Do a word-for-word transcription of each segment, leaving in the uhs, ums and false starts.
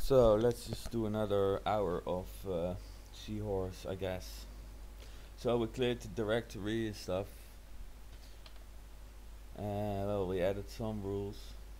So let's just do another hour of uh, seahorse, I guess. So we cleared the directory and stuff. Uh, well, we added some rules.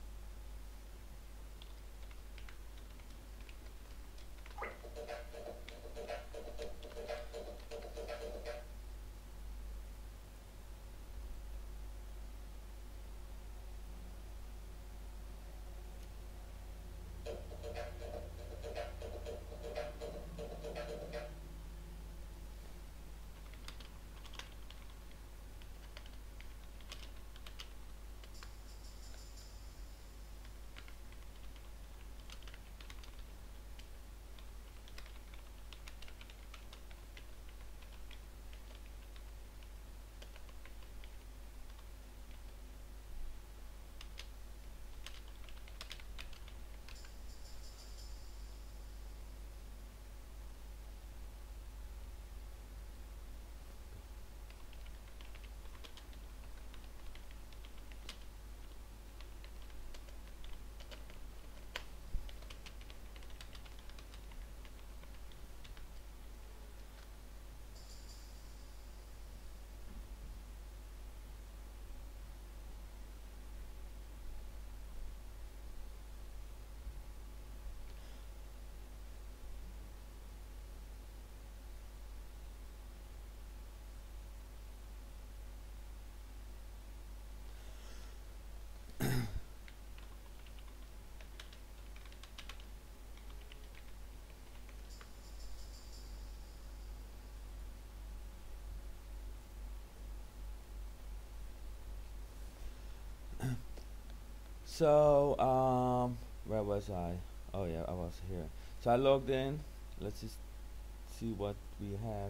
So, um, where was I? Oh yeah, I was here. So I logged in. Let's just see what we have.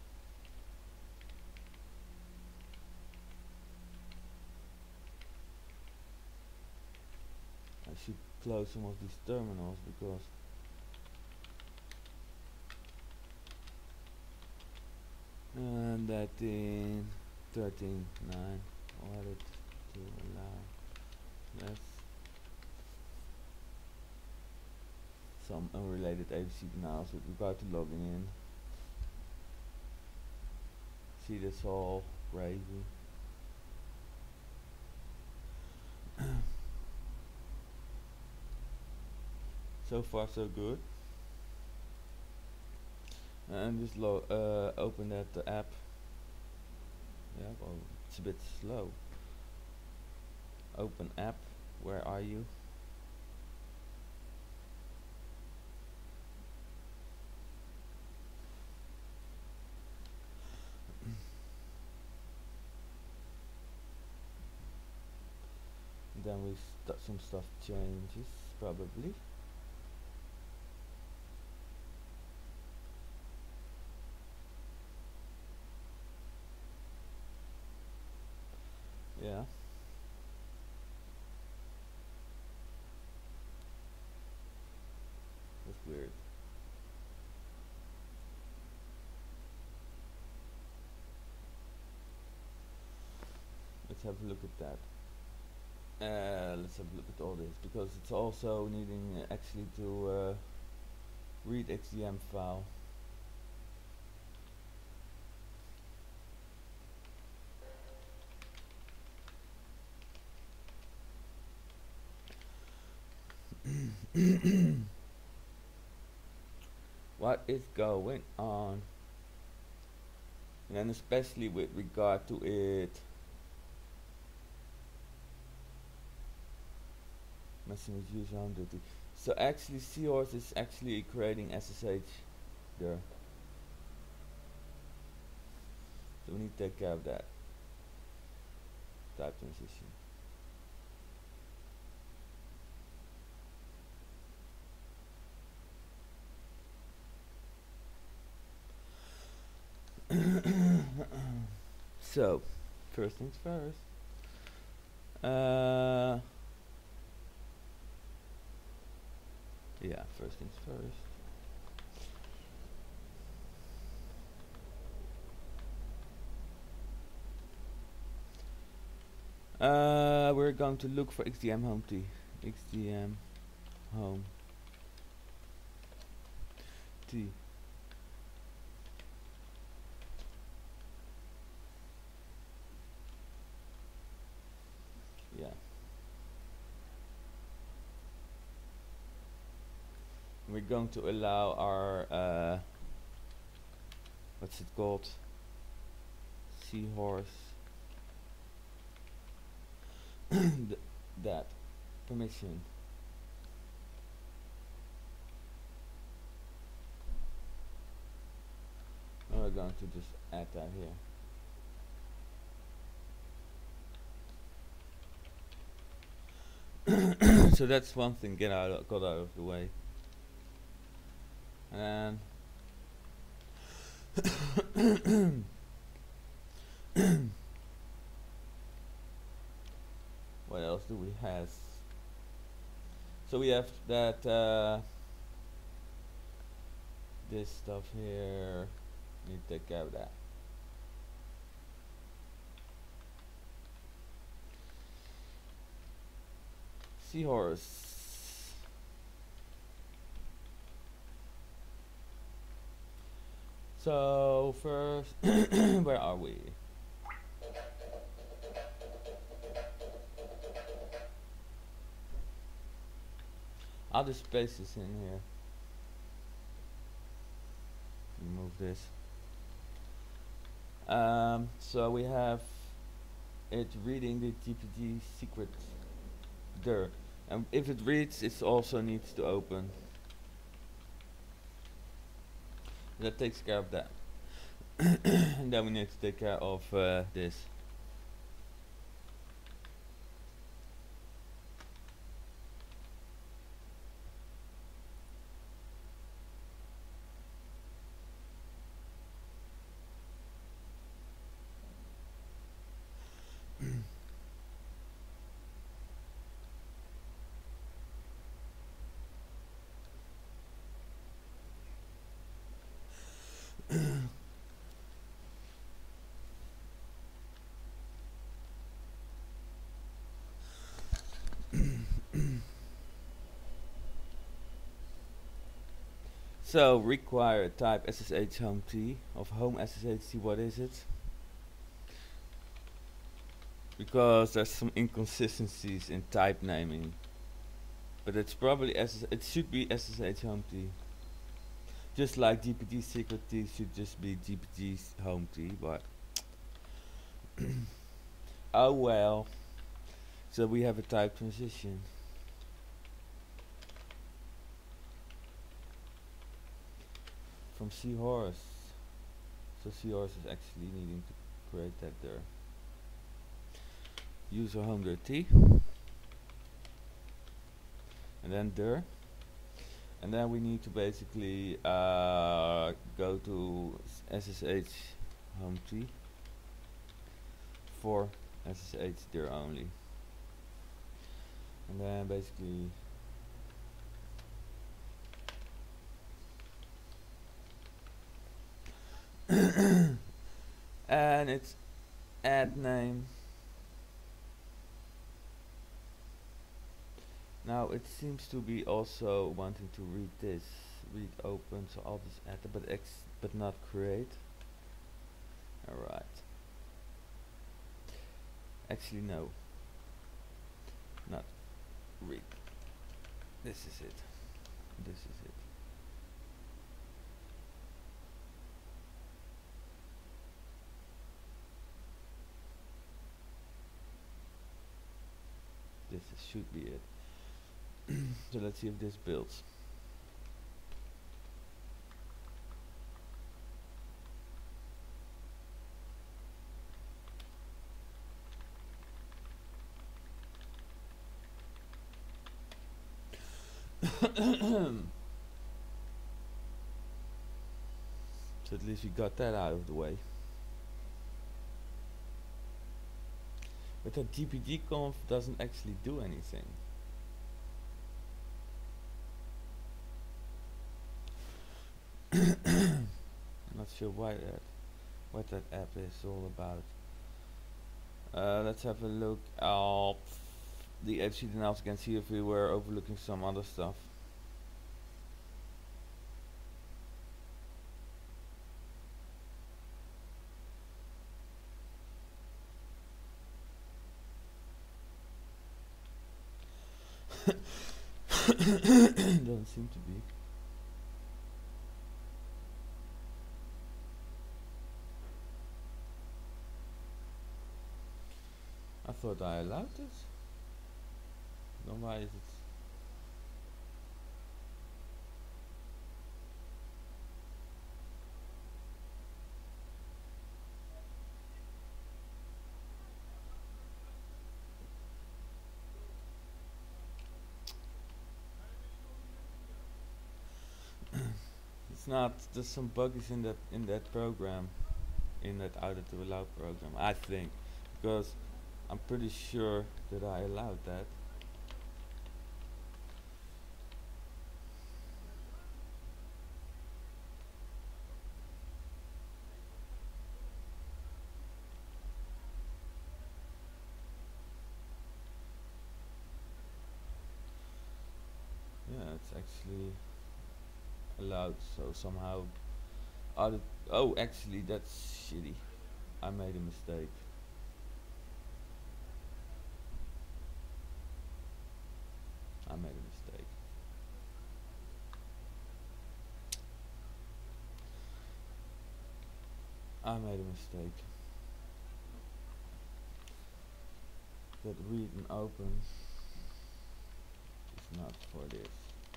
I should close some of these terminals because and that in thirteen nine audit to allow less some unrelated A B C denials with regard to logging in. See, that's all crazy. So far so good. And just lo uh, open that uh, app. Yeah, well, it's a bit slow. Open app. Where are you? Then we st some stuff changes probably. Yeah. That's weird. Let's have a look at that. Uh, let's have a look at all this because it's also needing uh, actually to uh, read X D M file. What is going on? And then especially with regard to it messing with user home duty. So actually seahorse is actually creating S S H there. So we need to take care of that type transition. So first things first. Uh, yeah, first things first. Uh, we're going to look for X D M home T. X D M home T. Yeah. We're going to allow our uh, what's it called? Seahorse. Th that permission. And we're going to just add that here. So that's one thing get out of, got out of the way. And what else do we have? So we have that uh, this stuff here. Need to take care of that. Seahorse. So first, where are we? I'll just paste this in here. Remove this. Um, so we have it reading the G P G secret dir, and if it reads, it also needs to open. That takes care of that. And then we need to take care of uh, this. So require type S S H home T of home S S H T. What is it? Because there's some inconsistencies in type naming, but it's probably S S it should be S S H home T. Just like G P G secret T should just be G P G home T, but oh well. So we have a type transition. From seahorse. So seahorse is actually needing to create that there. User home dir T. And then dir. And then we need to basically uh, go to S S H home T for S S H dir only. And then basically and it's add name. Now it seems to be also wanting to read this, read open, so I'll just add it, but ex but not create. Alright. Actually no. Not read. This is it. This is it. This is, should be it. So let's see if this builds. So at least we got that out of the way. But that G P G conf doesn't actually do anything. I'm not sure why that, what that app is all about. Uh, let's have a look at the H T M L again, see if we were overlooking some other stuff. Doesn't seem to be. I thought I allowed this. Then why is it? It's not. There's some bugs in that in that program, in that out to allow program. I think, because I'm pretty sure that I allowed that. Yeah, it's actually allowed. So somehow, other. Oh, actually, that's shitty. I made a mistake. I made a mistake. I made a mistake. That read and open is not for this.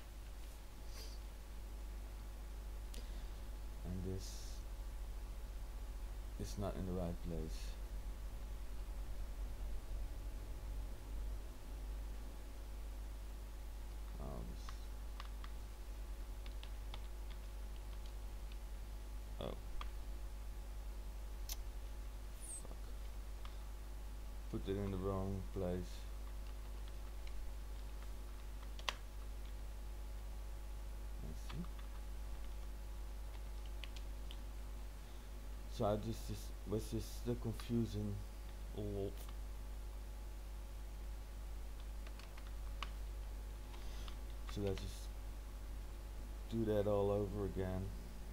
And this is not in the right place. Oh, this. Oh. Fuck. Put it in the wrong place. Let's see. So I just, just was just the confusing a lot. So let's just do that all over again.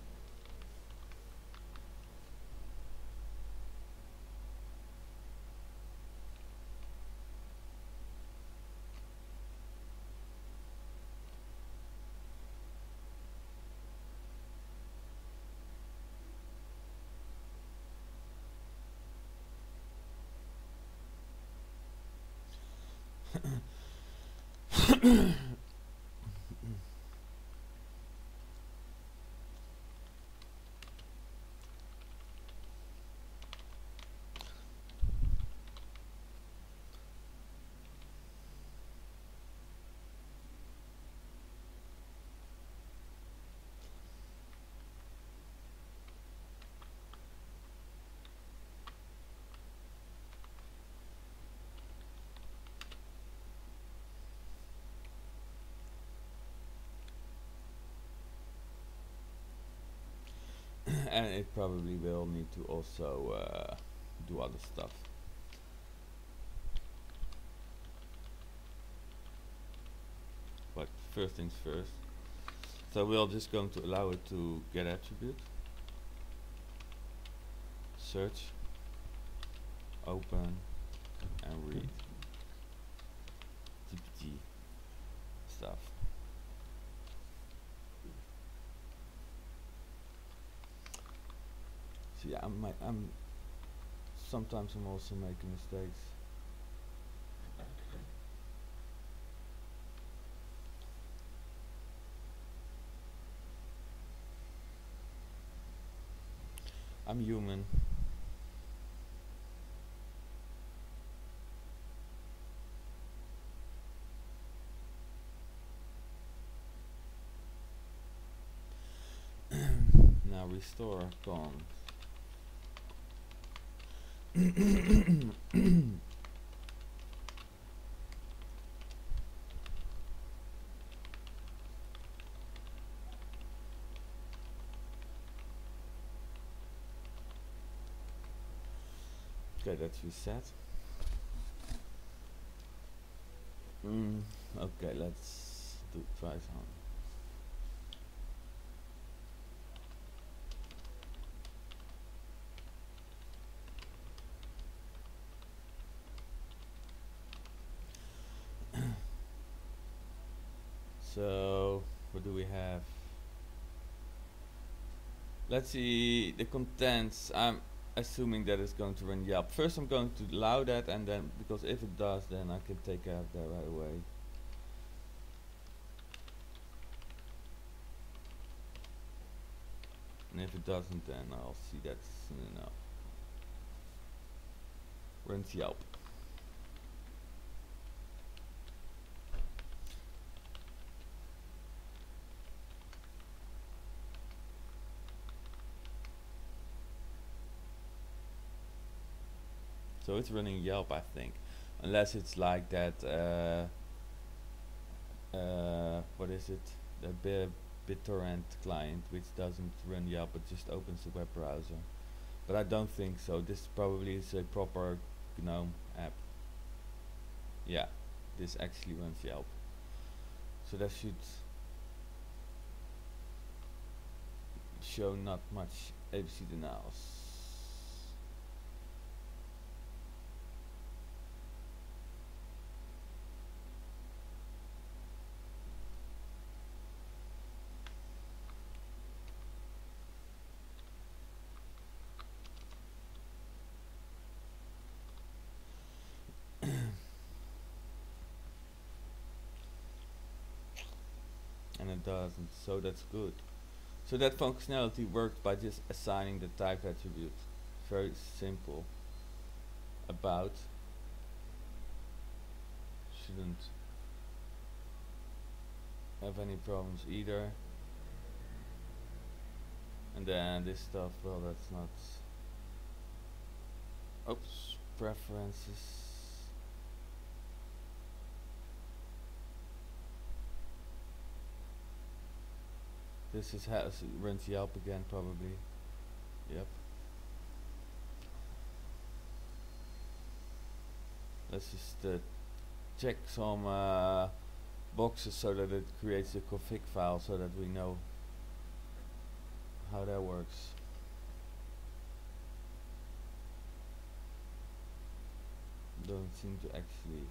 And it probably will need to also uh, do other stuff. But first things first. So we're just going to allow it to get attribute. Search, open, and read. T P T stuff. So yeah, I'm, I'm sometimes I'm also making mistakes. I'm human. Now restore con. Okay, that's reset. Mm, okay, let's do try some. So what do we have? Let's see the contents. I'm assuming that it's going to run Yelp. First I'm going to allow that, and then because if it does, then I can take care of that right away. And if it doesn't, then I'll see that soon enough. Runs Yelp. So it's running Yelp, I think, unless it's like that. Uh, uh, what is it? The B BitTorrent client, which doesn't run Yelp, but just opens the web browser. But I don't think so. This probably is a proper GNOME app. Yeah, this actually runs Yelp. So that should show not much A B C denials. And it doesn't, so that's good. So that functionality works by just assigning the type attribute. Very simple. About shouldn't have any problems either. And then this stuff, well, that's not. Oops, preferences. This is how it runs Yelp again, probably. Yep. Let's just uh, check some uh, boxes so that it creates a config file so that we know how that works. Don't seem to actually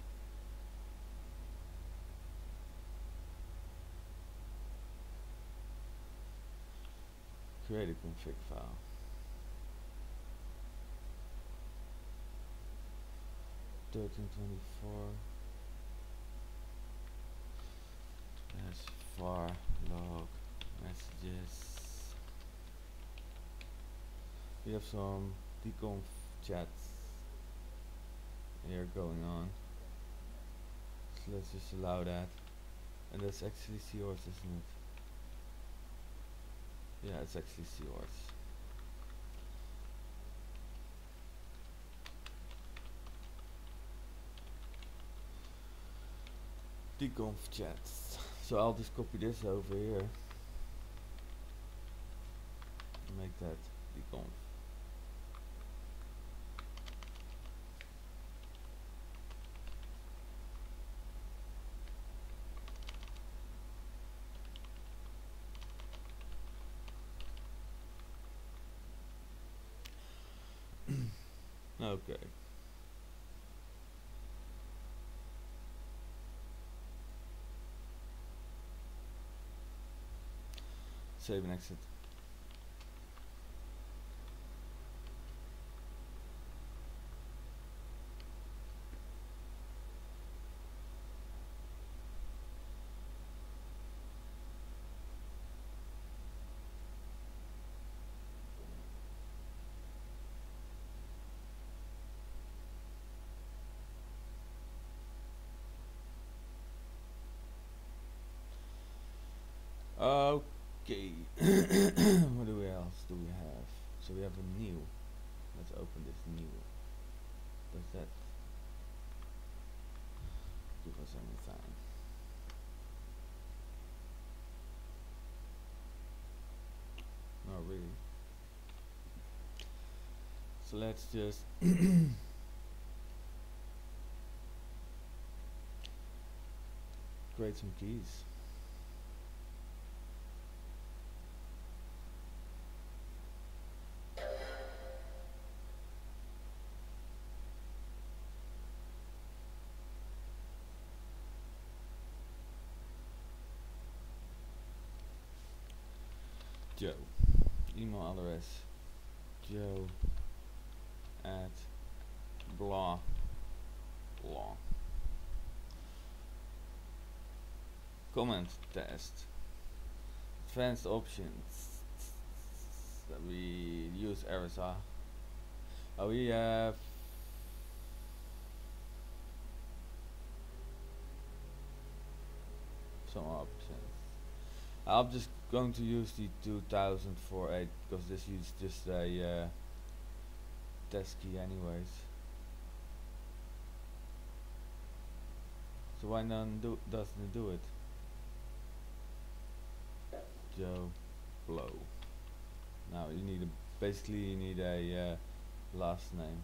create a config file. thirteen twenty-four. That's var log messages. We have some deconf chats here going on. So let's just allow that. And that's actually seahorse, isn't it? Yeah, it's actually seahorse. Deconf chats. So I'll just copy this over here. Make that deconf. Okay. Save and exit. Okay. What do we else do we have? So we have a new. Let's open this new. Does that give us anything? Not really. So let's just create some keys. Joe. Email address Joe at blah blah. Comment test. Advanced options. That we use errors are. Oh, we have some options. I'm just going to use the two thousand forty-eight because this is just a uh, test key anyways. So why none do doesn't it do it? Joe Blow. Now you need a basically you need a uh, last name.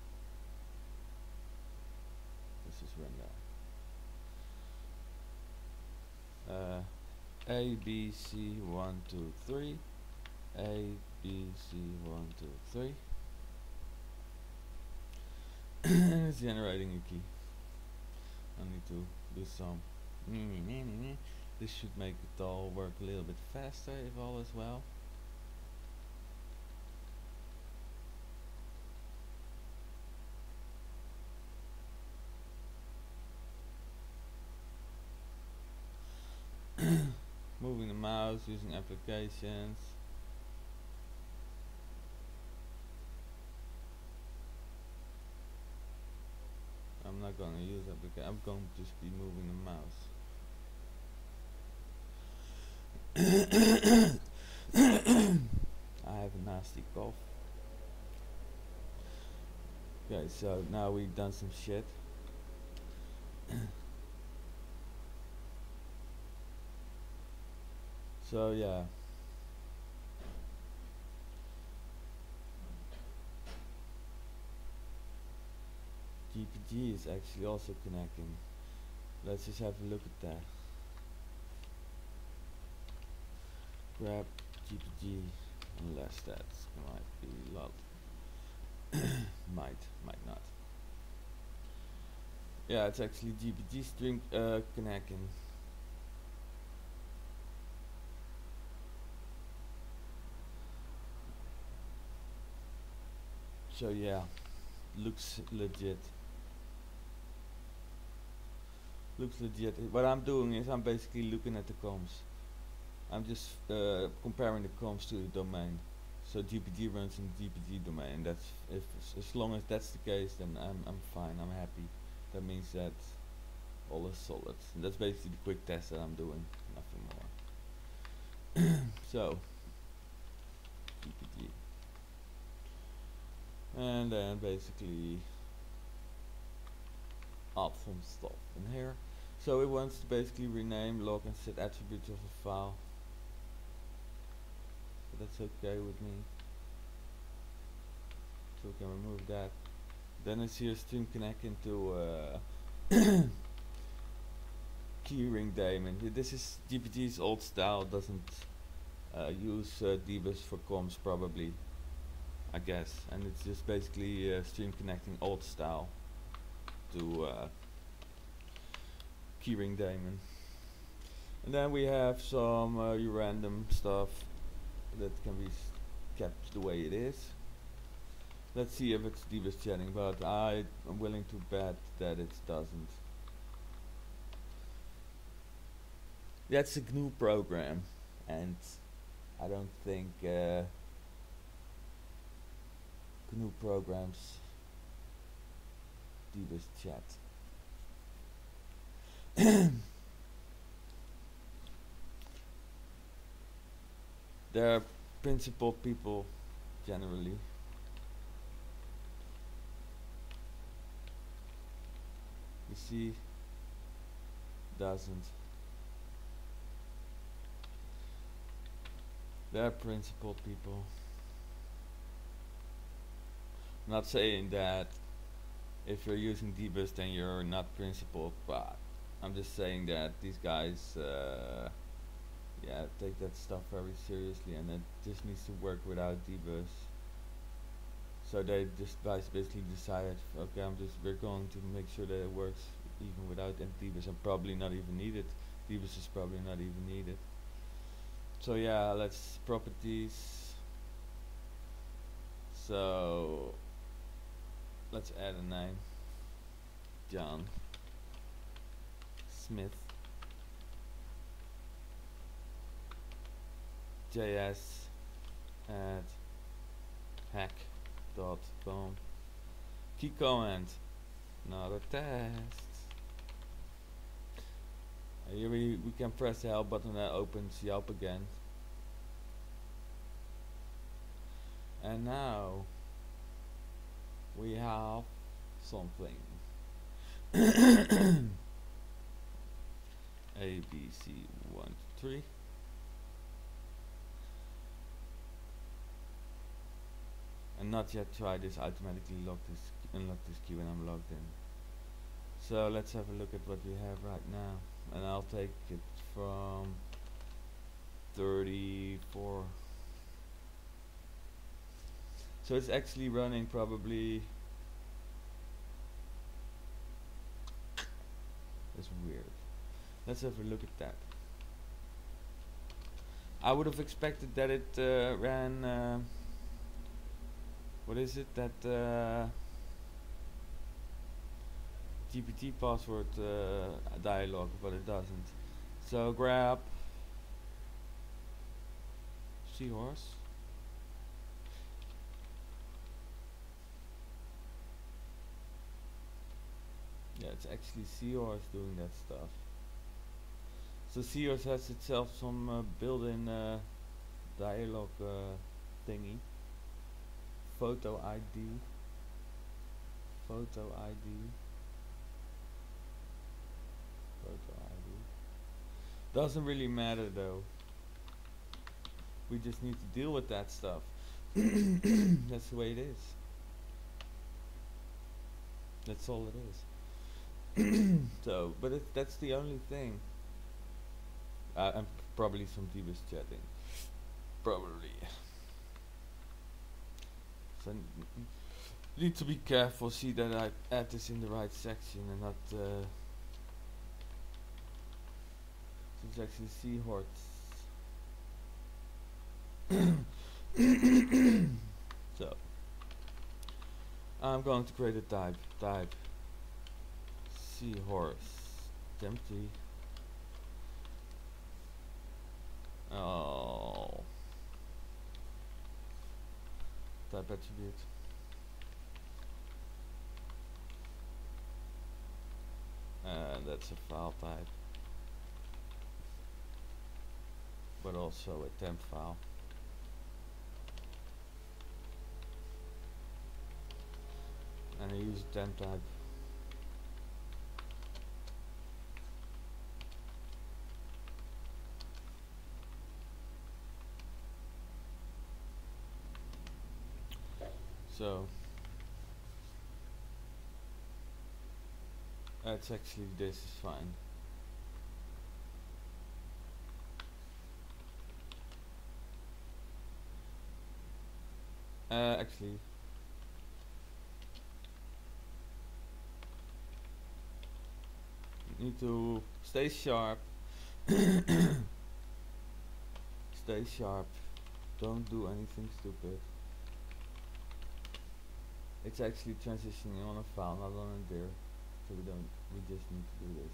Let's just run that. Uh, A B C one two three. A B C one two three. And it's generating a key. I need to do some. This should make it all work a little bit faster if all is well. Moving the mouse, using applications. I'm not going to use application. I'm going to just be moving the mouse. I have a nasty cough. Okay, so now we've done some shit. So yeah. G P G is actually also connecting. Let's just have a look at that. Grab G P G, unless that might be lot. might, might not. Yeah, it's actually G P G string uh, connecting. So yeah, looks legit. Looks legit. What I'm doing is I'm basically looking at the comms. I'm just uh, comparing the comms to the domain. So G P G runs in G P G domain. That's if as long as that's the case, then I'm I'm fine. I'm happy. That means that all is solid. And that's basically the quick test that I'm doing. Nothing more. So G P G. And then basically add some stuff in here. So it wants to basically rename, log and set attributes of a file. So that's okay with me. So we can remove that. Then it's here stream connect into uh, keyring daemon. This is G P G's old style, doesn't uh, use uh, dbus for comms probably, I guess, and it's just basically uh, stream connecting old style to uh, keyring daemon. And then we have some uh, random stuff that can be kept the way it is. Let's see if it's dbus chatting, but I am willing to bet that it doesn't. That's a G N U program, and I don't think uh, G N U programs dbus chat. There are principal people generally. You see, doesn't. There are principal people. I'm not saying that if you're using dbus then you're not principled, but I'm just saying that these guys uh, yeah, take that stuff very seriously, and it just needs to work without dbus. So they just basically decided, okay, I'm just we're going to make sure that it works even without dbus, and probably not even needed. Dbus is probably not even needed. So yeah, let's properties. So let's add a name. John Smith. J S add hack dot com. Key command. Another test. Uh, Here we, we can press the help button that opens Yelp again. And now we have something. A B C one two three. And not yet try this automatically lock this unlock this queue when I'm logged in. So let's have a look at what we have right now. And I'll take it from thirty-four. So it's actually running probably. That's weird. Let's have a look at that. I would have expected that it uh, ran. Uh, what is it? That uh, G P T password uh, dialog, but it doesn't. So grab seahorse. Yeah, it's actually seahorse doing that stuff. So seahorse has itself some uh, built-in uh, dialog uh, thingy. Photo I D. Photo I D. Photo I D. Doesn't really matter though. We just need to deal with that stuff. That's the way it is. That's all it is. So, but it, that's the only thing. Uh, and probably some deepest chatting. Probably. So n need to be careful. See that I add this in the right section and not. Uh, so it's actually seahorse. So I'm going to create a type. Type seahorse empty. Oh. Type attribute. And that's a file type, but also a temp file. And I use temp type. So that's actually this is fine. Uh, actually, need to stay sharp. Stay sharp. Don't do anything stupid. It's actually transitioning on a file, not on a dir. So we don't. We just need to do this.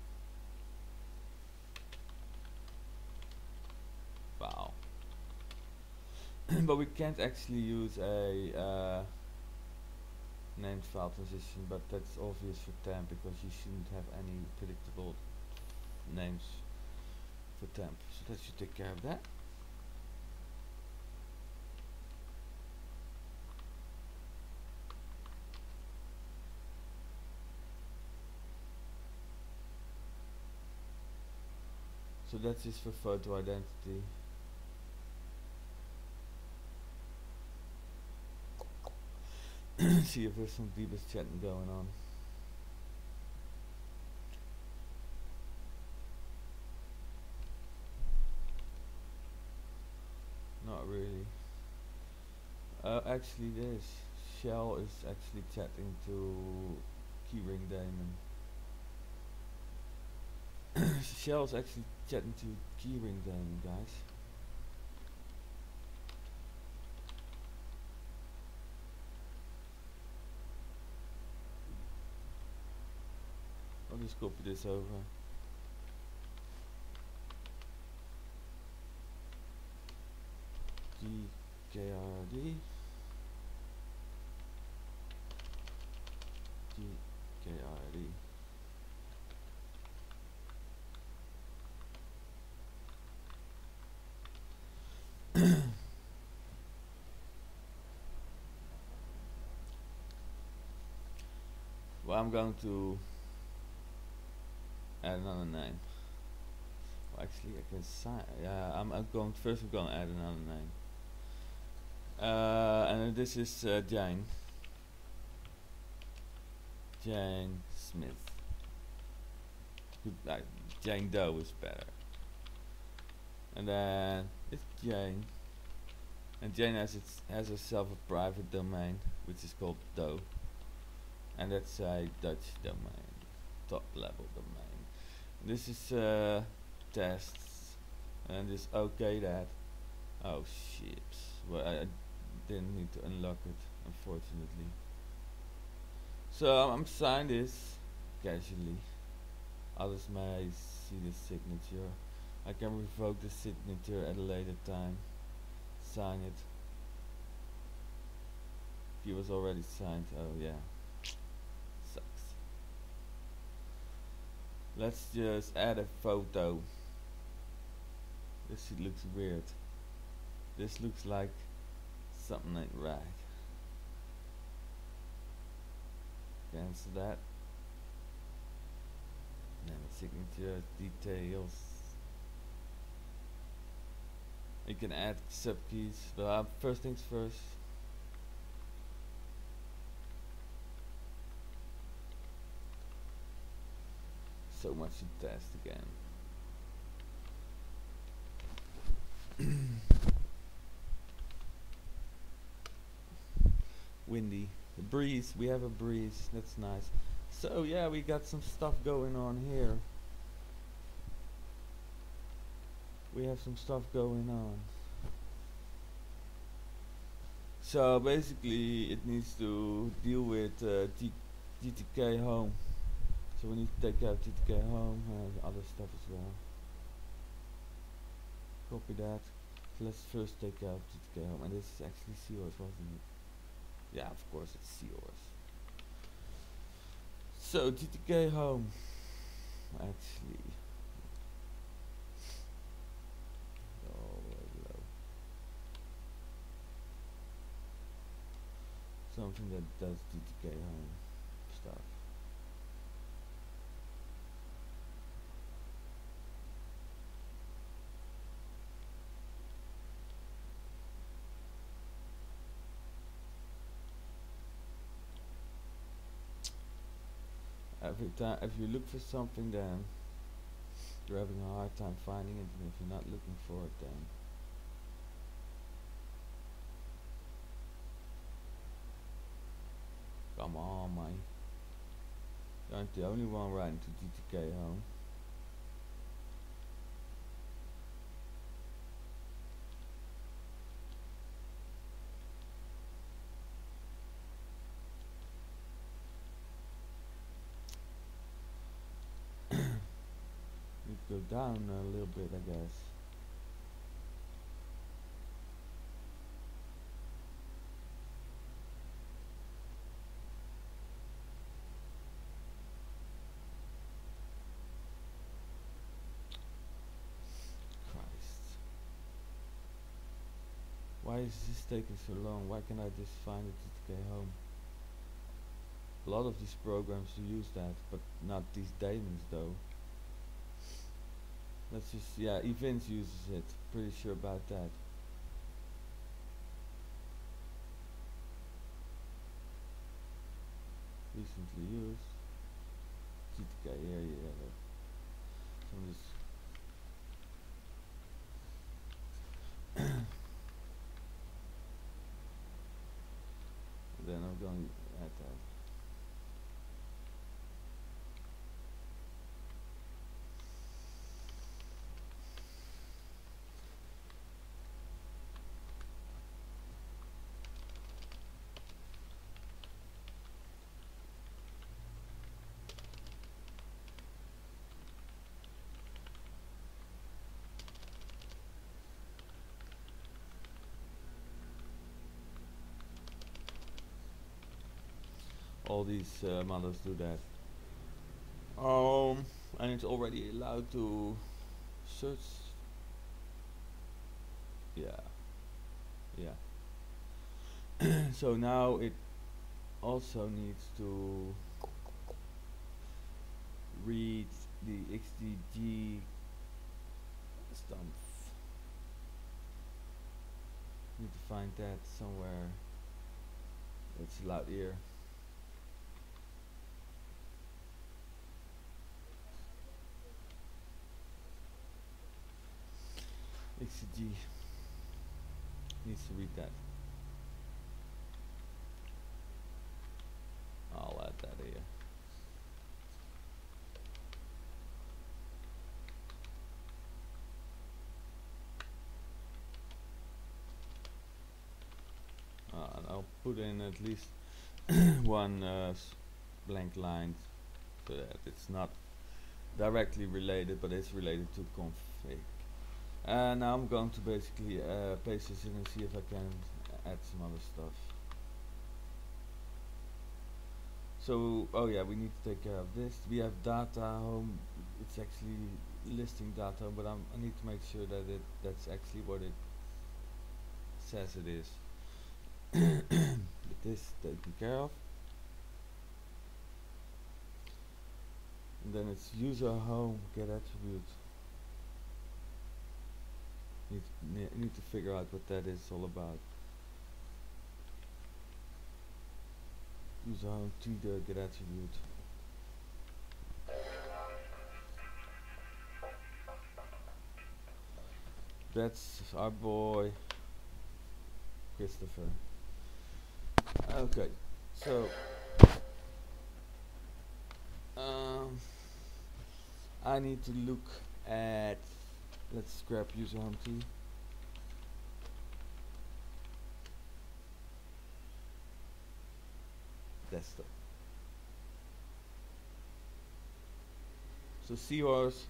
File. But we can't actually use a uh, named file transition. But that's obvious for temp because you shouldn't have any predictable names for temp. So that should take care of that. So that's just for photo identity. See if there's some deepest chatting going on. Not really. Uh, actually this shell is actually chatting to keyring daemon. Shell is actually chatting to keyring daemon, guys. just copy this over. G K R D G K R D. Well, I'm going to add another name. Well, actually, I can sign. Yeah, I'm, I'm going first. I'm going to add another name. Uh, and this is uh, Jane. Jane Smith. Good, like Jane Doe is better. And then it's Jane. And Jane has its has herself a private domain, which is called Doe. And that's a Dutch domain, top level domain. This is uh, tests, and just okay that. Oh shit! Well, I, I didn't need to unlock it, unfortunately. So um, I'm signing this casually. Others may see the signature. I can revoke the signature at a later time. Sign it. He was already signed. Oh yeah. Sucks. Let's just add a photo. This shit looks weird. This looks like something ain't right. Cancel that. And then signature details. You can add subkeys, but uh, first things first. So much to test again. Windy. The breeze. We have a breeze. That's nice. So yeah, we got some stuff going on here. We have some stuff going on. So basically, it needs to deal with uh, G T K home. So we need to take out G T K home and other stuff as well. Copy that. So let's first take out G T K home, and this is actually seahorse, wasn't it? Yeah, of course it's seahorse. So G T K home, actually. All the way below. Something that does G T K home stuff. Every time, if you look for something, then you're having a hard time finding it, and if you're not looking for it, then come on, man. You aren't the only one writing to G T K home. Go down a little bit, I guess. Christ. Why is this taking so long? Why can't I just find it G T K home? A lot of these programs do use that, but not these daemons though. Let's just, yeah, events uses it. Pretty sure about that. Recently used. G T K, yeah, yeah. So I'm just then I'm going to add that. all these uh, models do that. Um, and it's already allowed to search. Yeah, yeah. So now it also needs to read the X D G stuff. Need to find that somewhere. It's allowed here. X D G needs to read that. I'll add that here. Uh, and I'll put in at least one uh, s blank line so that it's not directly related, but it's related to config. And now I'm going to basically uh, paste this in and see if I can add some other stuff. So, oh yeah, we need to take care of this. We have data home. It's actually listing data, but I'm, I need to make sure that it that's actually what it says it is. But this taken care of. And then it's user home get attribute. Need ne need to figure out what that is all about. User home to the get attribute. That's our boy Christopher. Okay, so um, I need to look at, let's grab user home T. Desktop. So seahorse.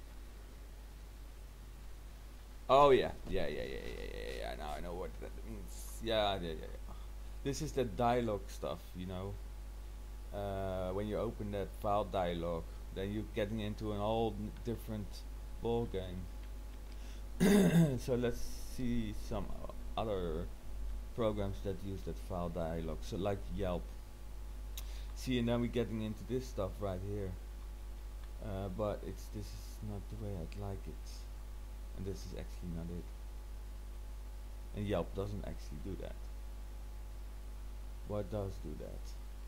Oh yeah, yeah, yeah, yeah, yeah, yeah, yeah. Now I know what that means. Yeah, yeah, yeah, yeah. This is the dialog stuff, you know. Uh, when you open that file dialog, then you're getting into an whole different ball game. So let's see some other programs that use that file dialog. So like Yelp. See, and then we're getting into this stuff right here. Uh, but it's this is not the way I'd like it, and this is actually not it. And Yelp doesn't actually do that. What does do that?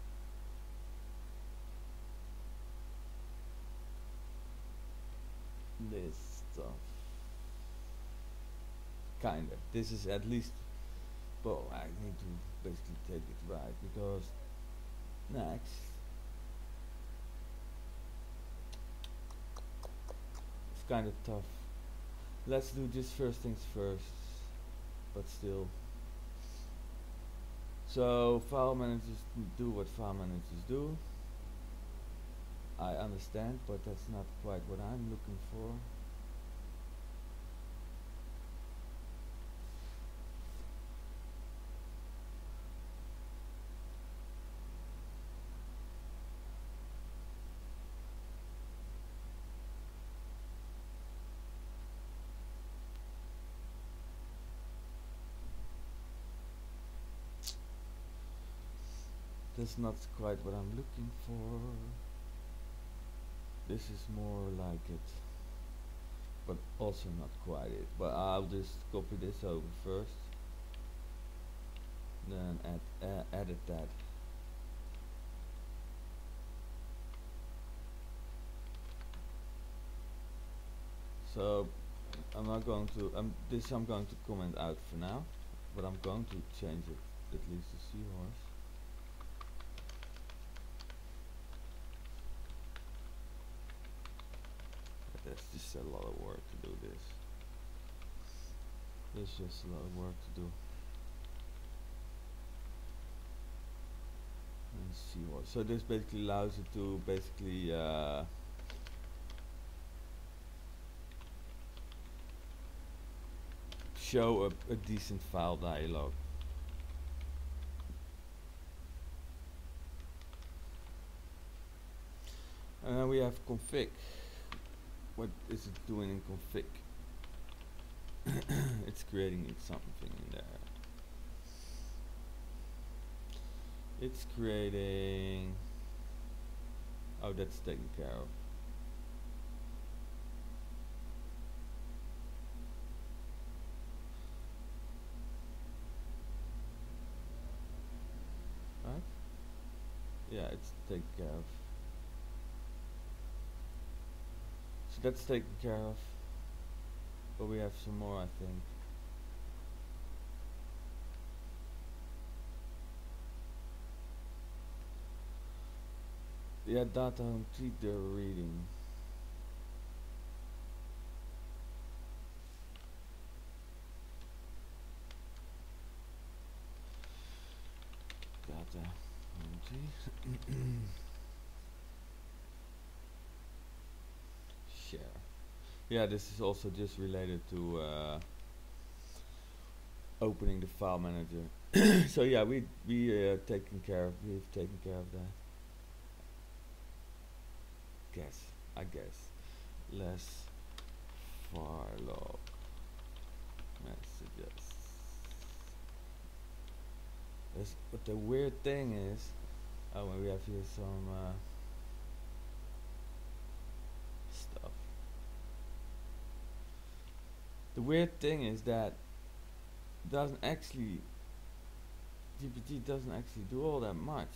This stuff. Kinda. This is at least. Well, I need to basically take it right because next. It's kind of tough. Let's do just first things first, but still. So file managers do what file managers do. I understand, but that's not quite what I'm looking for. That's not quite what I'm looking for. This is more like it, but also not quite it. But I'll just copy this over first, then add uh, edit that. So I'm not going to. Um, this I'm going to comment out for now, but I'm going to change it at least to seahorse. That's just a lot of work to do this. There's just a lot of work to do. Let's see what. So this basically allows you to basically uh, show a, a decent file dialog. then we have config. What is it doing in config? It's creating something in there. It's creating. Oh, that's taken care of. Right? Yeah, it's taken care of. So that's taken care of. But we have some more, I think. Yeah, data home treat the reading. Data home treat. Share. Yeah, this is also just related to uh, opening the file manager. So yeah, we we uh, taken care of. We've taken care of that. Guess I guess less far log messages. That's, but the weird thing is, oh, and we have here some uh, stuff. The weird thing is that doesn't actually G P T doesn't actually do all that much.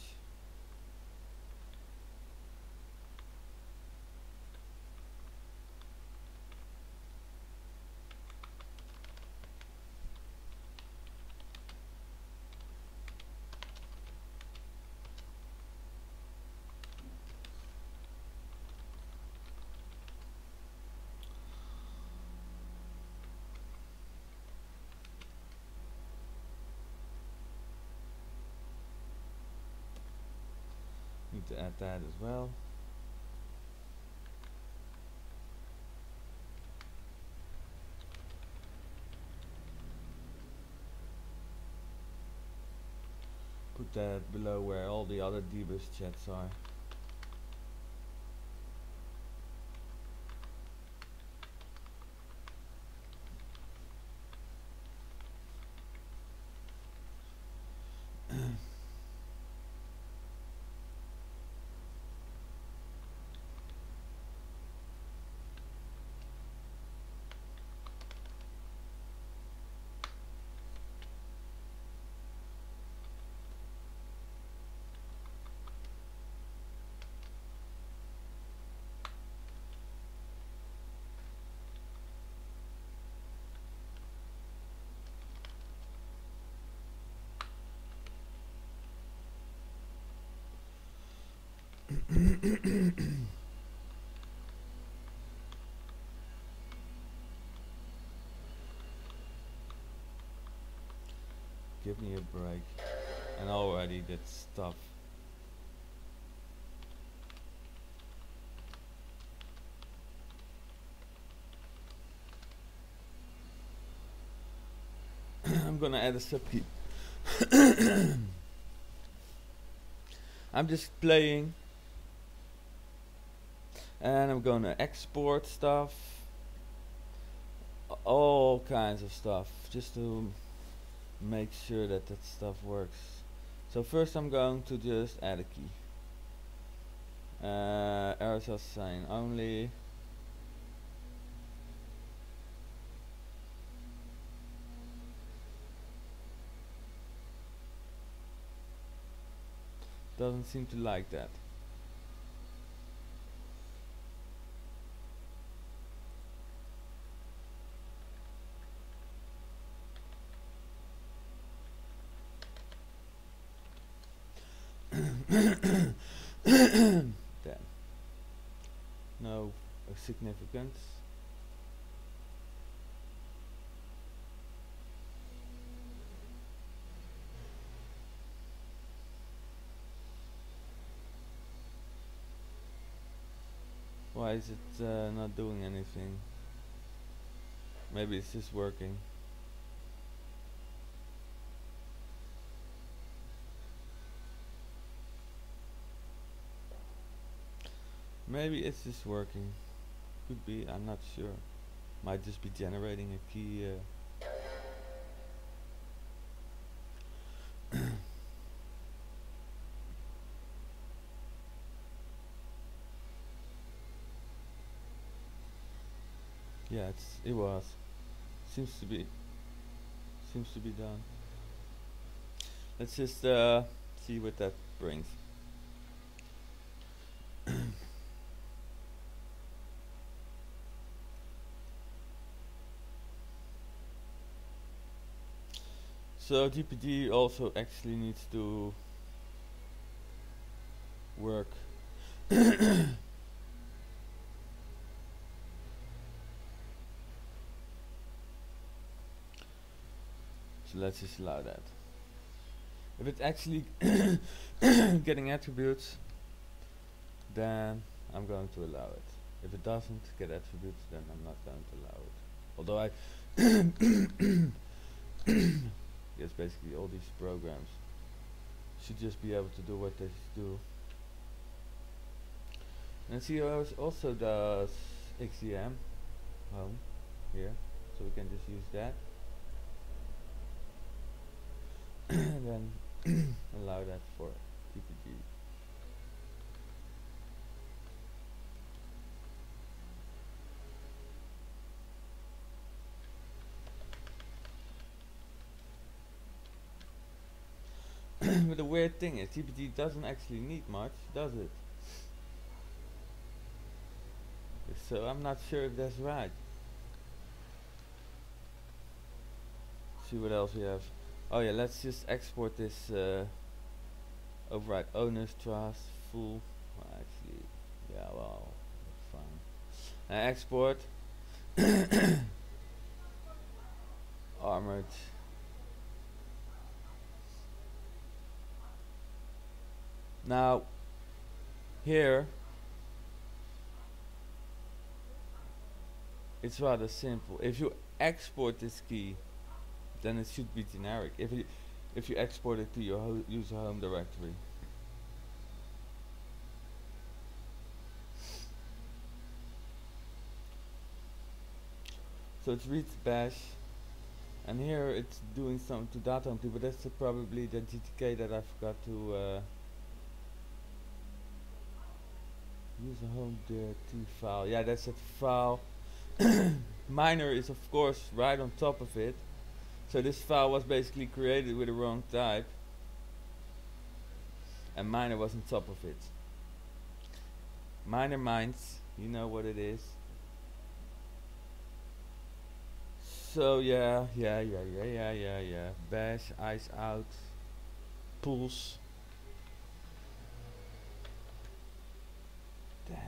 Need to add that as well. Put that below where all the other dbus chats are. Give me a break. And already that stuff. I'm gonna add a subkey. I'm just playing, and I'm gonna export stuff, all kinds of stuff, just to make sure that that stuff works. So first I'm going to just add a key. Uh, R S S sign only. Doesn't seem to like that. Damn. No uh, significance. Why is it uh, not doing anything? Maybe it's just working. maybe it's just working. Could be, I'm not sure. Might just be generating a key. Uh yeah, it's it was. Seems to be seems to be done. Let's just uh, see what that brings. So G P D also actually needs to work. So let's just allow that. If it's actually getting attributes, then I'm going to allow it. If it doesn't get attributes, then I'm not going to allow it. Although I yes, basically all these programs should just be able to do what they should do. And seahorse also does X D M home here, so we can just use that. And then allow that for G P G. But the weird thing is G P G doesn't actually need much, does it? So I'm not sure if that's right. See what else we have. Oh yeah, let's just export this uh, override owners trust full. Well, actually, yeah, well, that's fine. Uh, export armored. Now here it's rather simple. If you export this key, then it should be generic. If you if you export it to your ho user home directory. So it reads bash, and here it's doing something to data home, but that's uh, probably the G T K that I forgot to uh, user home dirty file. Yeah, that's that file. Miner is of course right on top of it. So this file was basically created with the wrong type, and miner was on top of it. Miner mines, you know what it is. So yeah, yeah, yeah, yeah, yeah, yeah, yeah. Bash, ice out, pulse. Damn.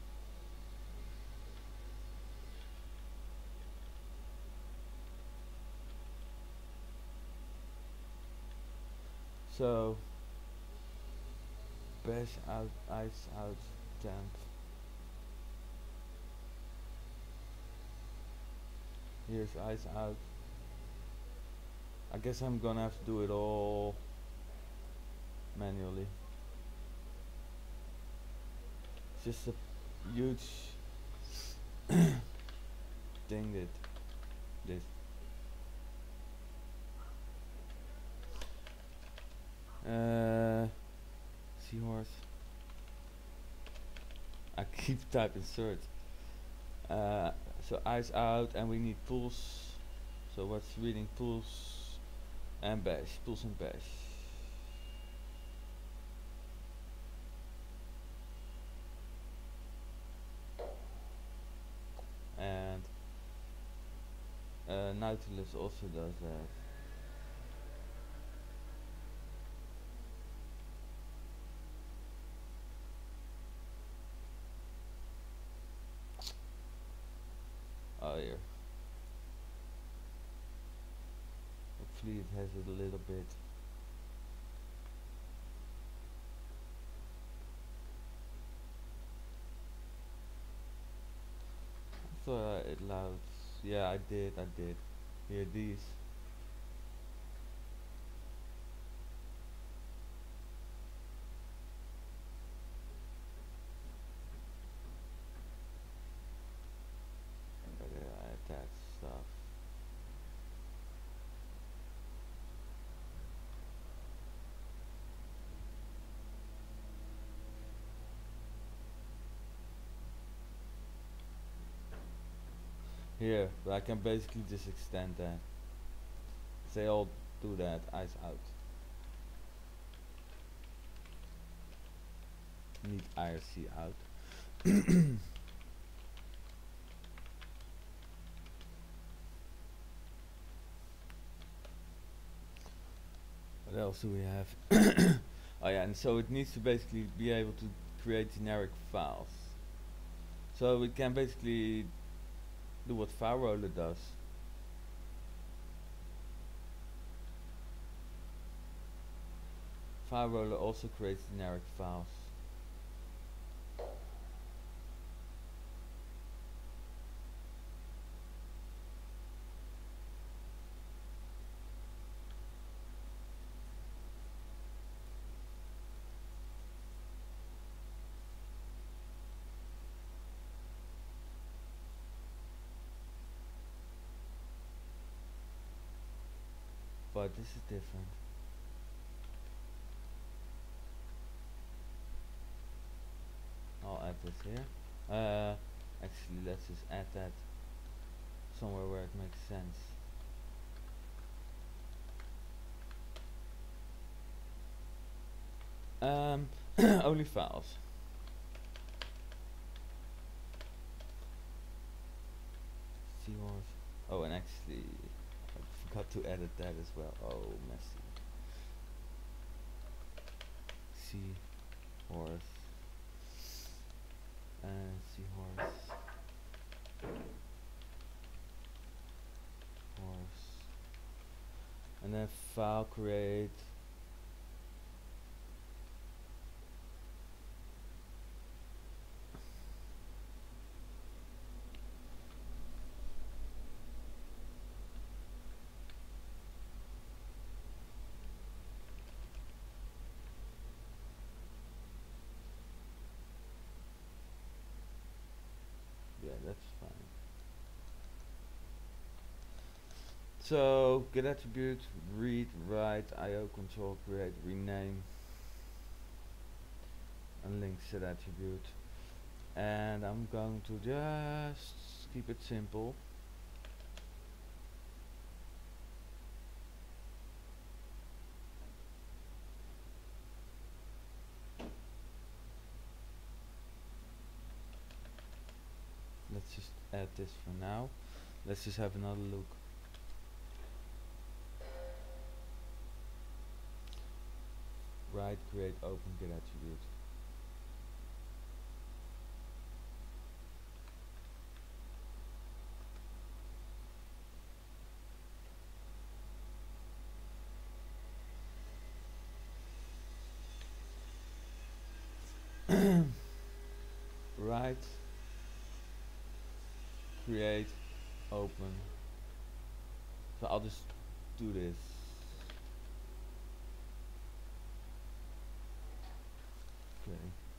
So bash out, ice out, temp. Here's ice out. I guess I'm gonna have to do it all manually. It's just a huge thing that this. Uh, seahorse. I keep typing search. Uh, so eyes out, and we need pulse. So what's reading pulse and bash, pulse and bash. And uh, Nautilus also does that. Oh, here. Hopefully it has it a little bit. I thought it loud. Yeah, I did, I did. Here, these. here, but I can basically just extend that. They all do that, eyes out. Need I R C out. What else do we have? Oh yeah, and so it needs to basically be able to create generic files. So it can basically do what file roller does. File roller also creates generic files. But this is different. I'll add this here. Uh, actually, let's just add that somewhere where it makes sense. Um, only files. Seahorse. Oh, and actually, I forgot to edit that as well. Oh, messy. Seahorse. And seahorse. Horse. And then file create. Yeah, that's fine. So get attribute, read, write, I O control, create, rename, and link set attribute. And I'm going to just keep it simple. Let's just add this for now. Let's just have another look. Write, create, open, get attribute. Write, create, open. So I'll just do this. Okay.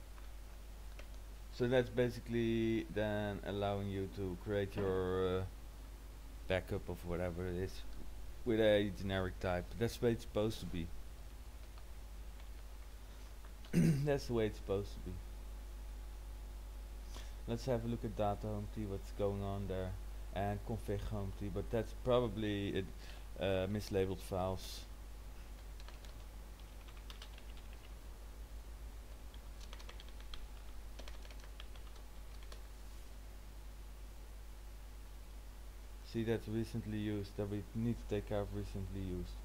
So that's basically then allowing you to create your uh, backup of whatever it is with a generic type. That's the way it's supposed to be. That's the way it's supposed to be. Let's have a look at data home T, what's going on there, and config home T, but that's probably it, uh, mislabeled files. See, that's recently used, that we need to take care of recently used.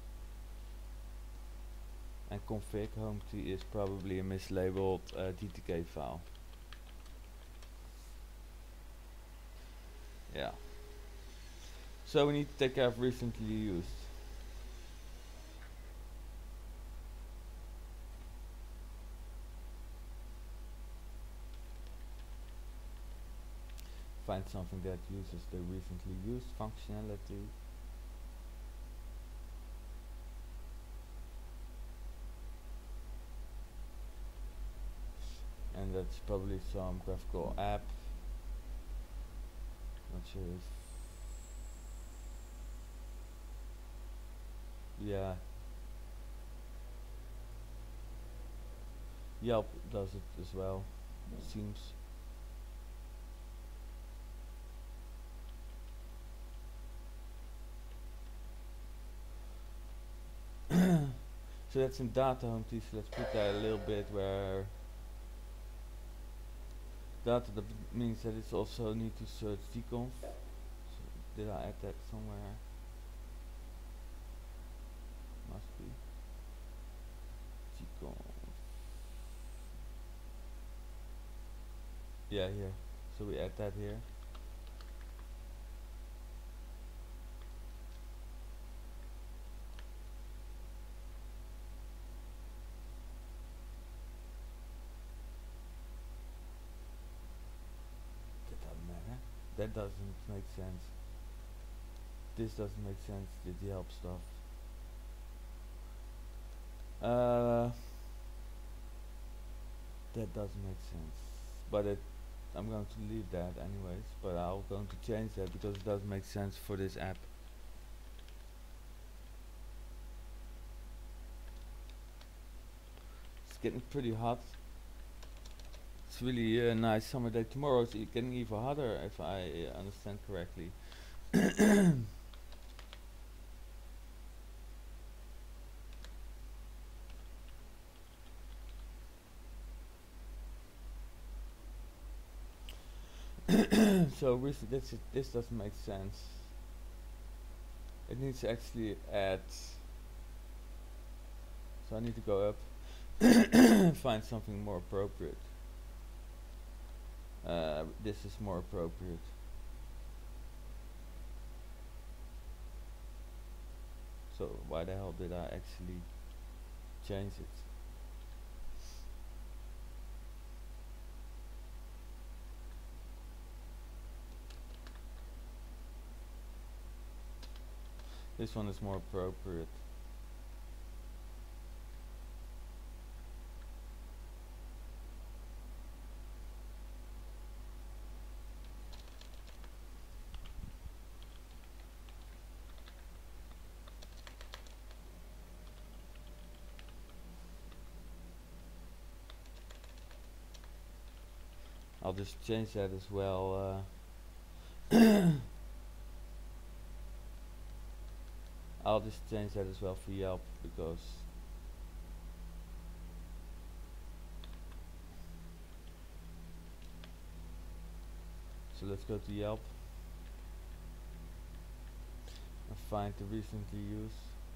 And config home T is probably a mislabeled uh, D T K file. Yeah. So we need to take care of recently used. Find something that uses the recently used functionality. And that's probably some graphical app. Not sure if yeah. Yelp does it as well, it seems. So that's in data home T, so let's put that a little bit where data that means that it's also need to search dconf. So did I add that somewhere? Must be dconf. Yeah, here. So we add that here. That doesn't matter. That doesn't make sense. This doesn't make sense, the, the help stuff. Uh, that doesn't make sense. But it, I'm going to leave that anyways, but I'm going to change that because it doesn't make sense for this app. It's getting pretty hot. It's really a nice summer day. Tomorrow it's getting even hotter if I uh, understand correctly. So this, this, this doesn't make sense. It needs to actually add. So I need to go up and find something more appropriate. Uh, this is more appropriate. So why the hell did I actually change it? This one is more appropriate. I'll just change that as well. Uh I'll just change that as well for Yelp because so let's go to Yelp and find the recently used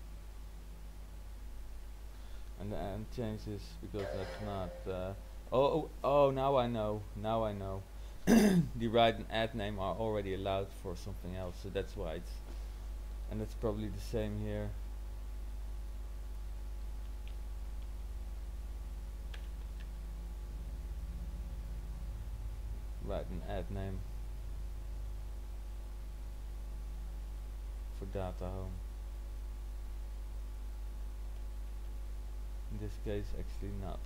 and and change this because that's not uh, oh, oh oh now I know now I know the write and add name are already allowed for something else, so that's why it's, and it's probably the same here. Write an add name for data home. In this case actually not.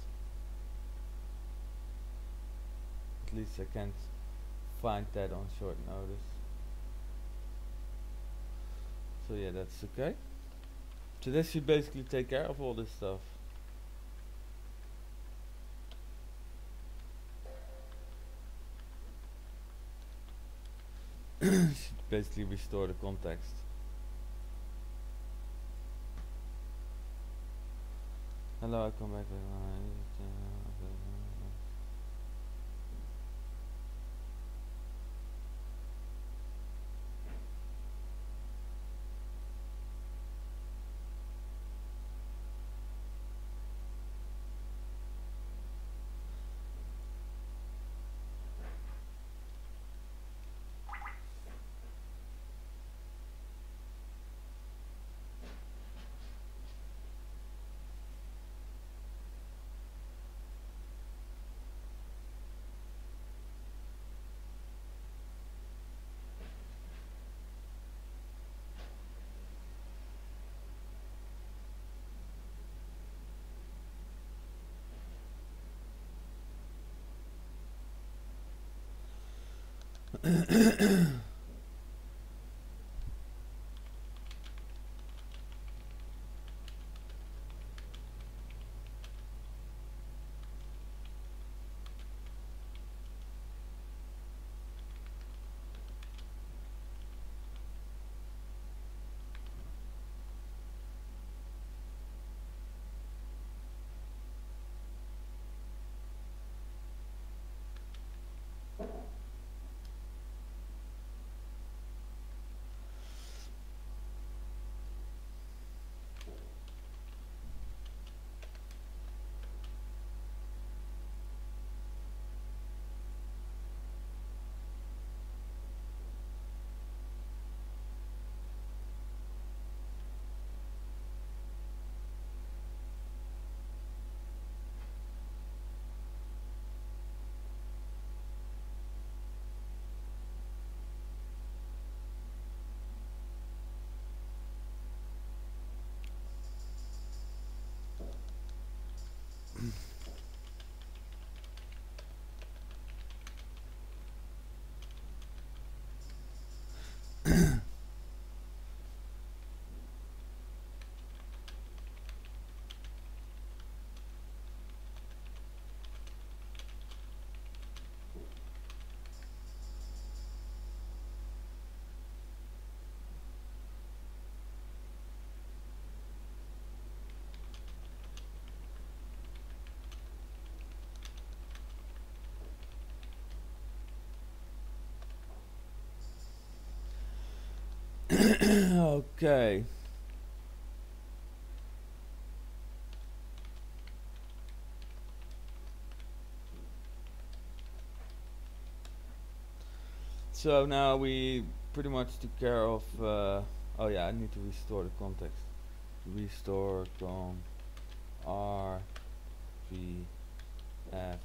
At least I can't find that on short notice. So yeah, that's okay. So this should basically take care of all this stuff. Should basically restore the context. Hello, I come back with my Okay. So now we pretty much took care of. Uh, oh yeah, I need to restore the context. Restore com r v f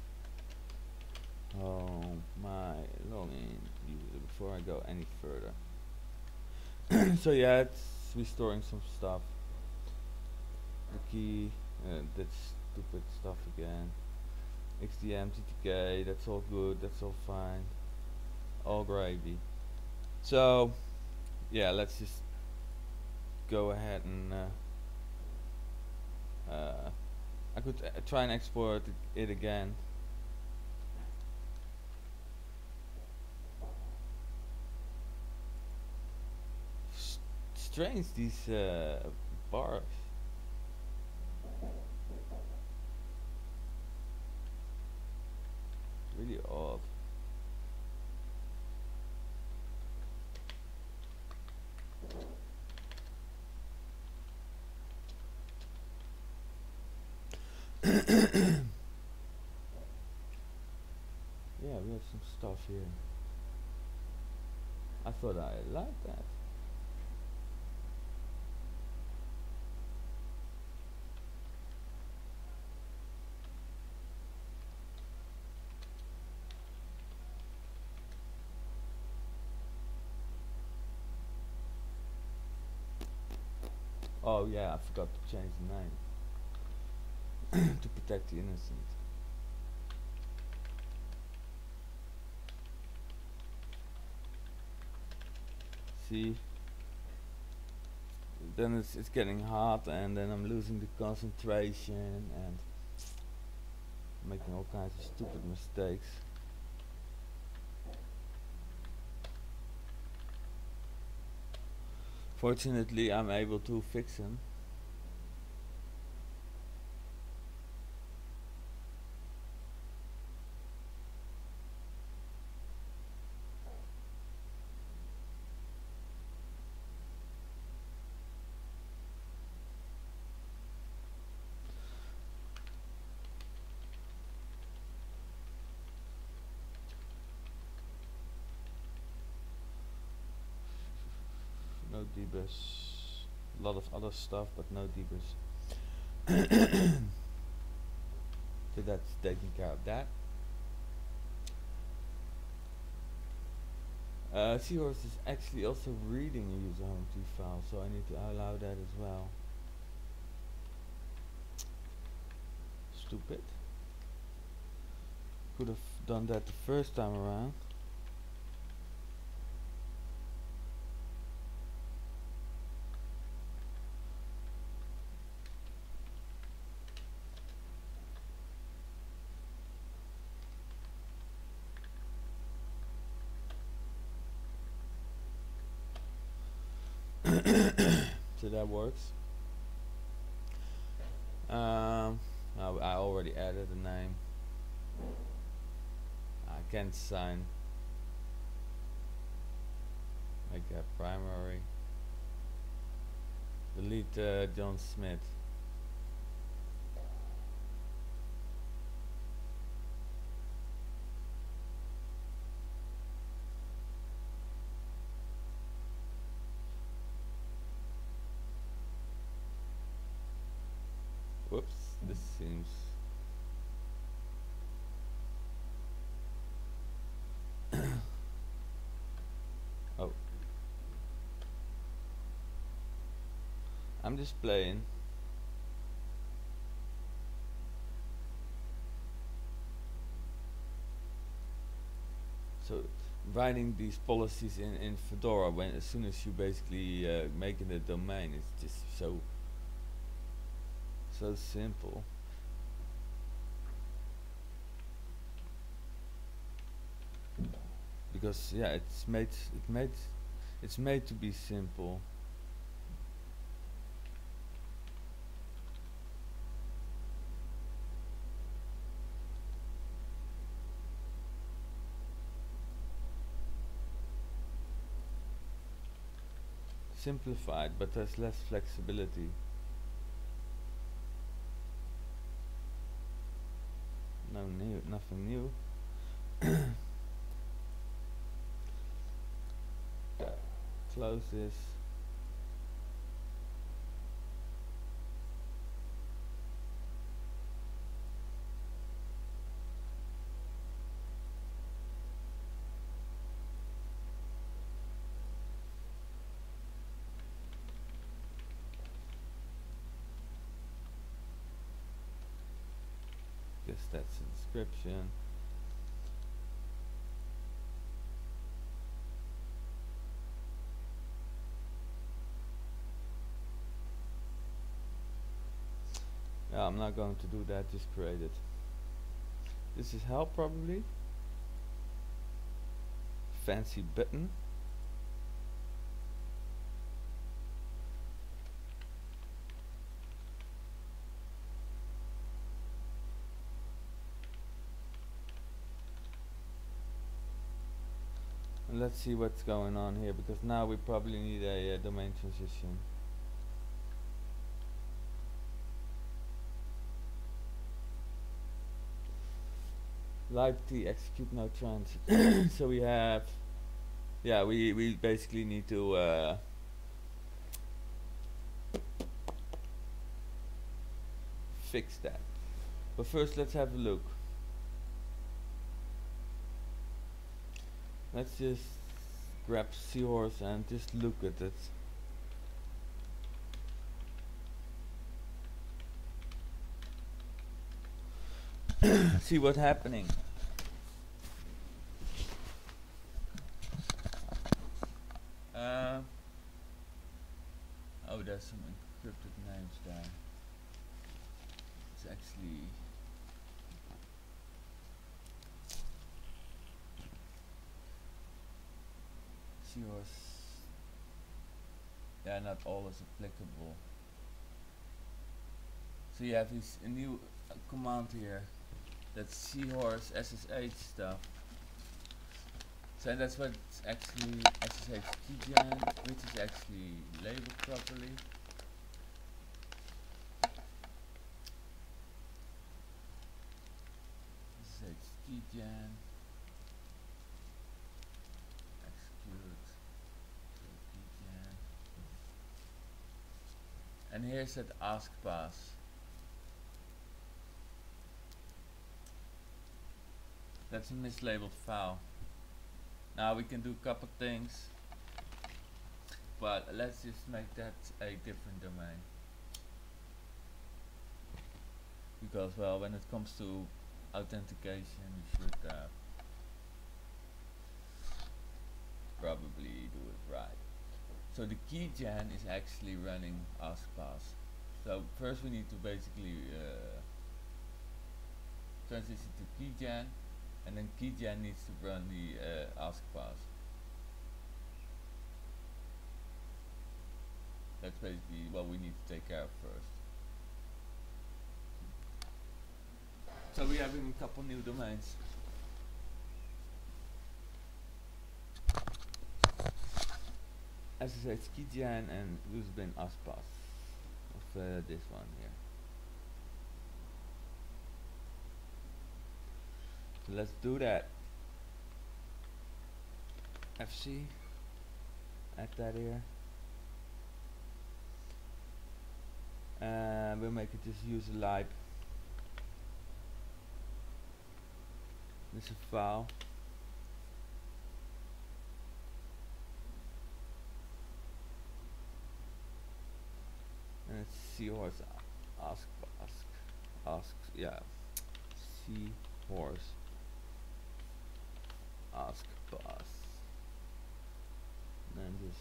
home my login user before I go any further. So yeah, it's restoring some stuff. The key, uh, that stupid stuff again. X D M, T T K, that's all good, that's all fine. All gravy. So, yeah, let's just go ahead and uh, uh, I could uh, try and export it again. S strange, these uh, bars. Really odd. Yeah, we have some stuff here. I thought I liked that. Oh yeah, I forgot to change the name to protect the innocent. See, then it's it's getting hot, and then I'm losing the concentration and making all kinds of stupid mistakes. Fortunately, I'm able to fix them. No debus. A lot of other stuff, but no debus. So that's taking care of that. Uh, seahorse is actually also reading a user home two file, so I need to allow that as well. Stupid. Could have done that the first time around. So that works. Um, I, I already added a name. I can't sign. Make that primary. Delete uh, John Smith. Whoops, this seems oh, I'm just playing. So writing these policies in, in Fedora, when as soon as you basically uh, make it a domain, it's just so so simple. Because yeah, it's made it made it's made to be simple. simplified, but there's less flexibility. No new, nothing new. Okay, close this. Guess that's the description. Yeah, I'm not going to do that, just create it. This is help probably. Fancy button. And let's see what's going on here, because now we probably need a uh, domain transition. LibT execute no trans. So we have, yeah, we we basically need to uh, fix that. But first, let's have a look. Let's just grab seahorse and just look at it. See what's happening. Uh, oh, there's some encrypted names there. It's actually seahorse. Yeah, not all is applicable. So you have this a new uh, command here. That's seahorse S S H stuff. So that's what it's actually S S H keygen, which is actually labeled properly. S S H keygen. Execute. Keygen. And here's that ask pass. That's a mislabeled file. Now we can do a couple things, but let's just make that a different domain. Because, well, when it comes to authentication, we should uh, probably do it right. So the keygen is actually running askpass. So first we need to basically uh, transition to keygen. And then keygen needs to run the uh, askpass. That's basically what we need to take care of first. So we're having a couple new domains. S S H keygen and who's been askpass of uh, this one here. So let's do that. F C, add that here. And we'll make it just user lib. This is a file. And it's seahorse ask ask ask yeah. Seahorse ask pass. And then just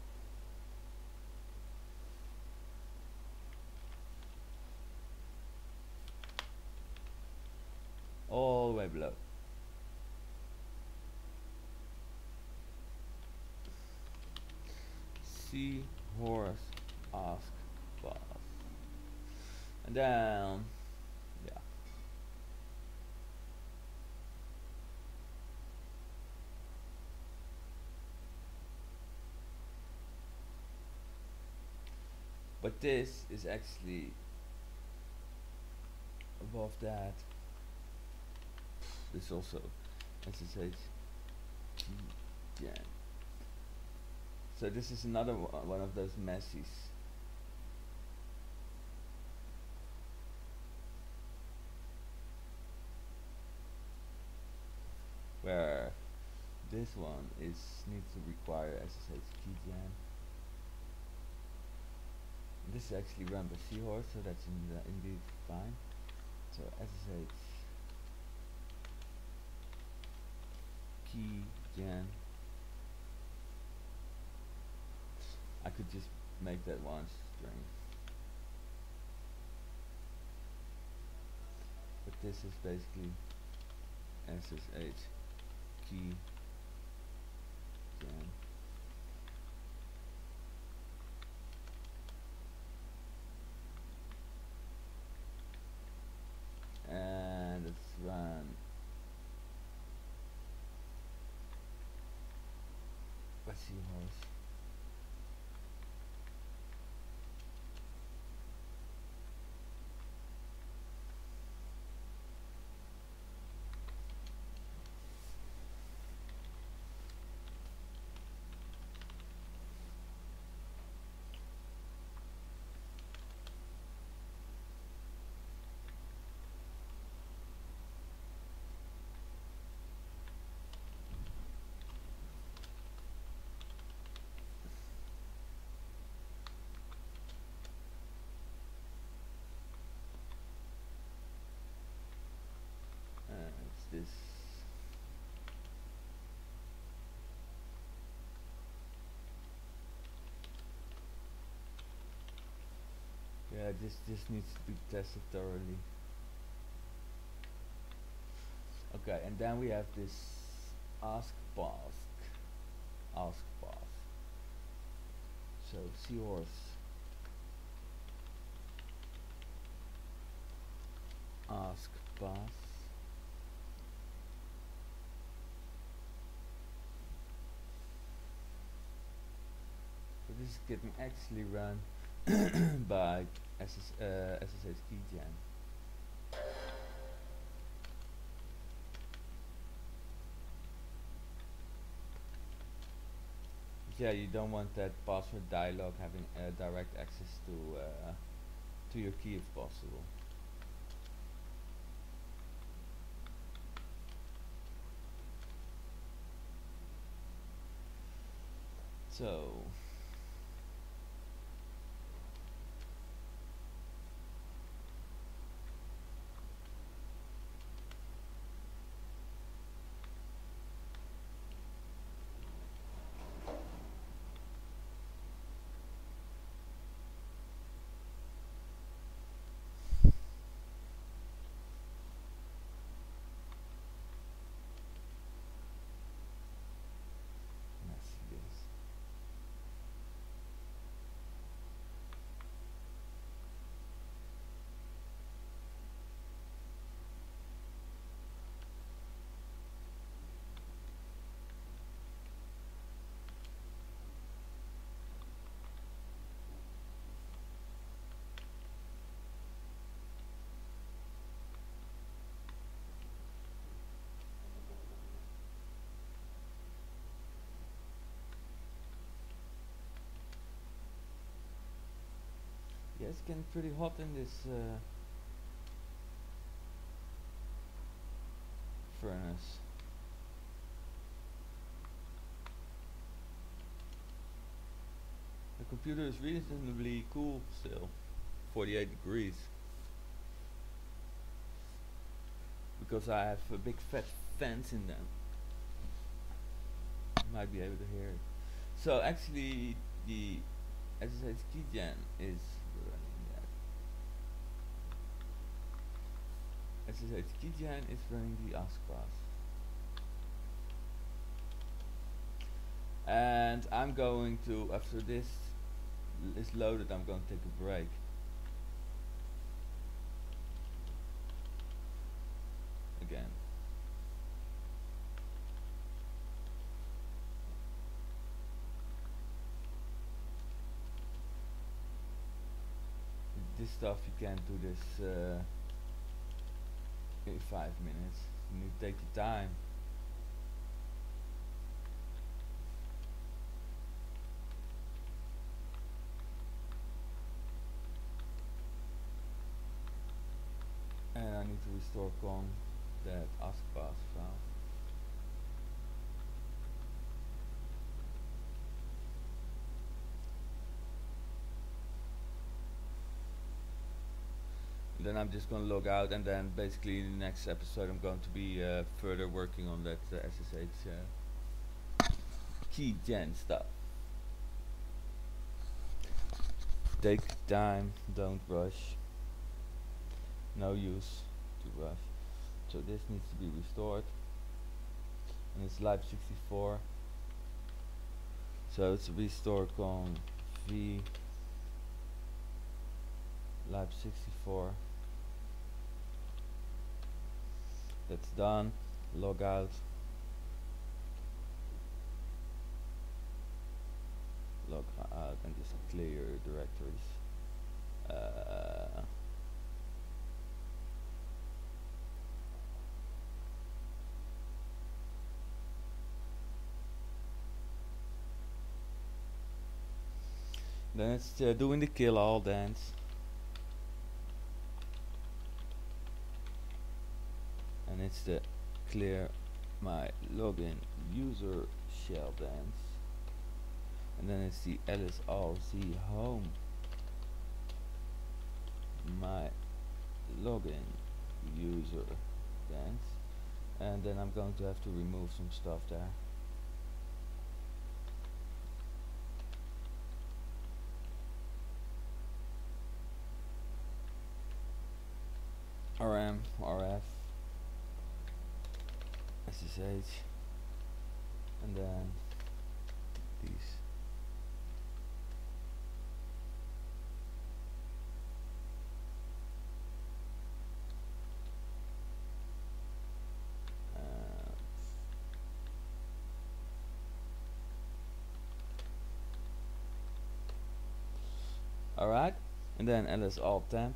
all the way below. Seahorse ask pass. And then yeah. But this is actually above that. This also S S H keygen. So this is another one of those messies. Where this one is needs to require S S H keygen. This is actually run by seahorse, so that's in the indeed fine. So S S H keygen. I could just make that one string. But this is basically S S H keygen. And let's run by seahorse. This yeah this this needs to be tested thoroughly. Okay, and then we have this ask pask ask path. So seahorse ask path. This is getting actually run by S S, uh, S S H keygen. Yeah, you don't want that password dialog having uh, direct access to uh, to your key if possible. So yeah, it's getting pretty hot in this uh, furnace. The computer is reasonably cool still, forty-eight degrees. Because I have a big fat fans in them. You might be able to hear it. So actually the S S H keygen is running that. S S H keygen is running the ask path. And I'm going to, after this is loaded, I'm going to take a break. Again. this stuff you can't do this uh, in five minutes. You need to take your time. And I need to restore con that askpass file. Then I'm just going to log out, and then basically in the next episode I'm going to be uh, further working on that uh, S S H uh, key gen stuff. Take time, don't rush. No use to rush. So this needs to be restored, and it's lib sixty-four. So it's restore con v lib sixty-four. That's done. Log out. Log out and just clear your directories. Uh, then it's uh, doing the kill all dance. And it's the clear my login user shell dance, and then it's the lslz home my login user dance, and then I'm going to have to remove some stuff there. rm rf S S H, and then these. Uh, Alright, and then ls alt temp.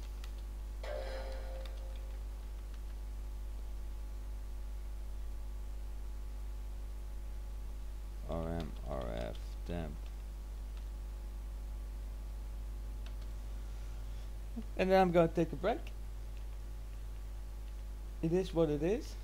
rm rf temp, and then I'm going to take a break. It is what it is.